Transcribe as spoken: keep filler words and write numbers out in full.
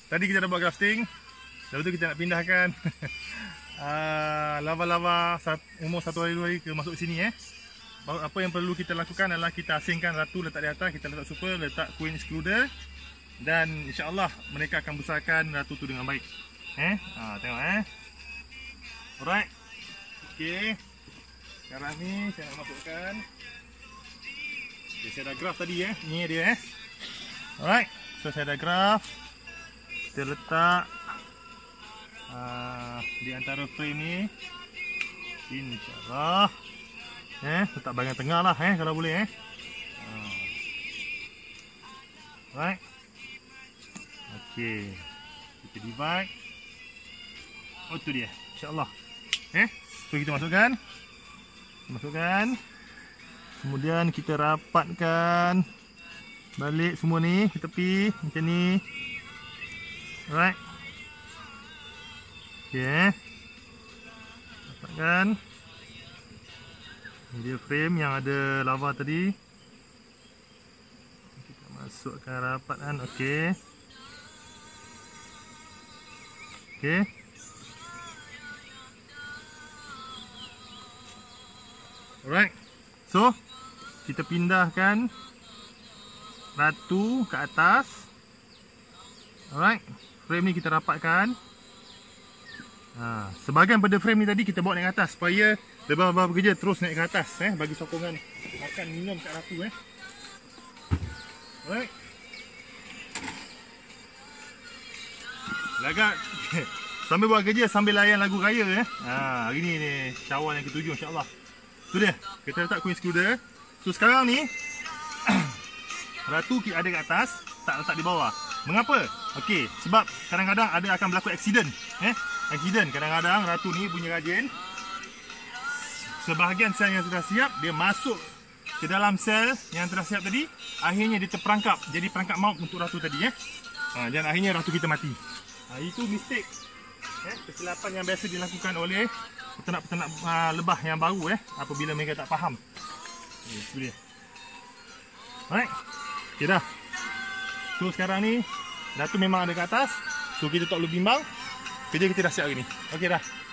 tadi kita dah buat grafting. Lepas tu kita nak pindahkan uh, lava-lava umur satu hari dua hari ke masuk sini eh. Apa yang perlu kita lakukan adalah kita asingkan ratu letak di atas, kita letak super, letak queen excluder, dan insya-Allah mereka akan besarkan ratu tu dengan baik. Eh, ha, tengok eh. Alright. Okey. Sekarang ni saya nak masukkan. Okay, saya dah graf tadi eh. Ni dia eh. Alright. So saya dah graf. Kita letak uh, di antara frame ni. Insya-Allah. Eh, letak bahagian tengah lah eh kalau boleh eh. Uh. Alright. Okey. Kita divide. Oh tu dia. Insya-Allah. Eh, so kita masukkan. Masukkan. Kemudian kita rapatkan balik semua ni ke tepi macam ni. Alright. Okey. Rapatkan. Ini dia frame yang ada lava tadi. Kita masukkan rapatkan. Okey. Okey. Alright. So, kita pindahkan ratu ke atas. Alright. Frame ni kita rapatkan. Ha, sebahagian pada frame ni tadi kita bawa naik ke atas supaya lebah-lebah bekerja terus naik ke atas eh, bagi sokongan makan minum kat ratu eh. Alright. Lagak sambil buat kerja sambil layan lagu raya eh. Ha, hari ni ni Syawal yang ketujuh insya-Allah. Tu dia. Kita letak queen excluder. So sekarang ni ratu kita ada kat atas, tak letak di bawah. Mengapa? Okey, sebab kadang-kadang ada akan berlaku accident eh. Accident kadang-kadang ratu ni punya rajin. Sebahagian sel yang sudah siap dia masuk ke dalam sel yang telah siap tadi, akhirnya dia terperangkap jadi perangkap maut untuk ratu tadi eh. Ha, dan akhirnya ratu kita mati. Ha, itu mistake eh, kesilapan yang biasa dilakukan oleh peternak-peternak uh, lebah yang baru eh, apabila mereka tak faham. Okay, itu dia. Alright. Okay dah. So sekarang ni ratu memang ada kat atas. So kita tak perlu bimbang. Kerja kita dah siap hari ni. Okey dah.